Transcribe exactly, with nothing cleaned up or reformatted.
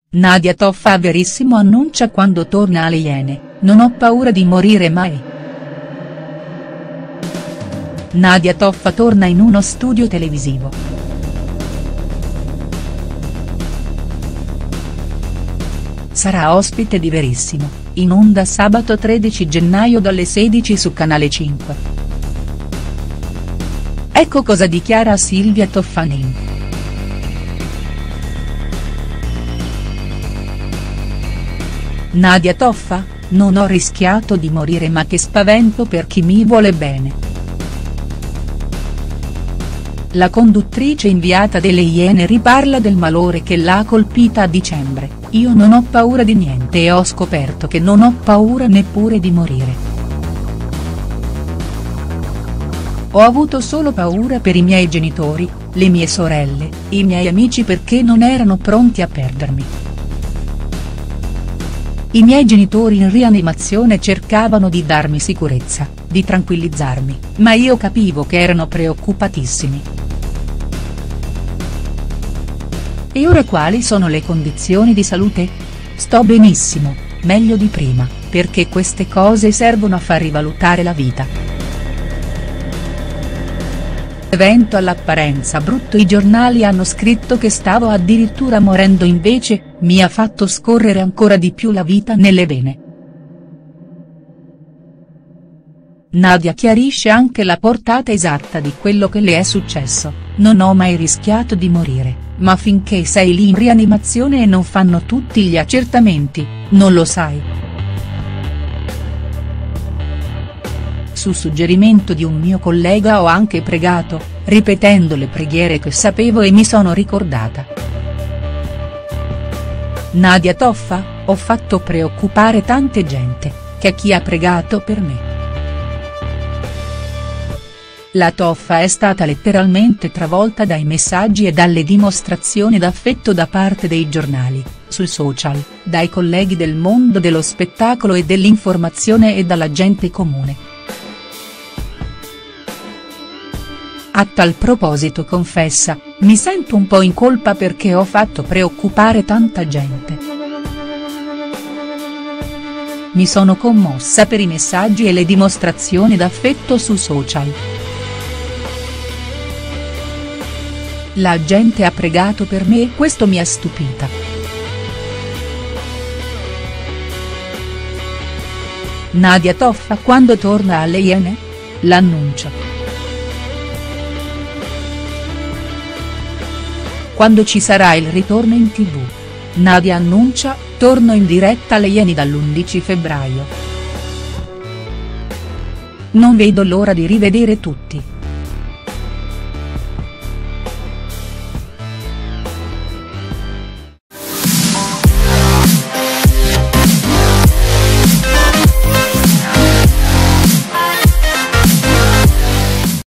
Nadia Toffa a Verissimo annuncia quando torna alle Iene: "Non ho paura di morire mai". Nadia Toffa torna in uno studio televisivo. Sarà ospite di Verissimo, in onda sabato tredici gennaio dalle sedici su Canale cinque. Ecco cosa dichiara Silvia Toffanin. Nadia Toffa: "Non ho rischiato di morire, ma che spavento per chi mi vuole bene". La conduttrice inviata delle Iene riparla del malore che l'ha colpita a dicembre: "Io non ho paura di niente e ho scoperto che non ho paura neppure di morire. Ho avuto solo paura per i miei genitori, le mie sorelle, i miei amici, perché non erano pronti a perdermi. I miei genitori in rianimazione cercavano di darmi sicurezza, di tranquillizzarmi, ma io capivo che erano preoccupatissimi. E ora quali sono le condizioni di salute? Sto benissimo, meglio di prima, perché queste cose servono a far rivalutare la vita". Evento all'apparenza brutto. I giornali hanno scritto che stavo addirittura morendo, invece, mi ha fatto scorrere ancora di più la vita nelle vene. Nadia chiarisce anche la portata esatta di quello che le è successo: "Non ho mai rischiato di morire, ma finché sei lì in rianimazione e non fanno tutti gli accertamenti, non lo sai". Su suggerimento di un mio collega ho anche pregato, ripetendo le preghiere che sapevo e mi sono ricordata. Nadia Toffa: "Ho fatto preoccupare tante gente, che chi ha pregato per me". La Toffa è stata letteralmente travolta dai messaggi e dalle dimostrazioni d'affetto da parte dei giornali, sui social, dai colleghi del mondo dello spettacolo e dell'informazione e dalla gente comune. A tal proposito confessa: "Mi sento un po' in colpa perché ho fatto preoccupare tanta gente. Mi sono commossa per i messaggi e le dimostrazioni d'affetto su social. La gente ha pregato per me e questo mi ha stupita". Nadia Toffa quando torna alle Iene? L'annuncio. Quando ci sarà il ritorno in tv. Nadia annuncia: "Torno in diretta alle Iene dall'undici febbraio. Non vedo l'ora di rivedere tutti".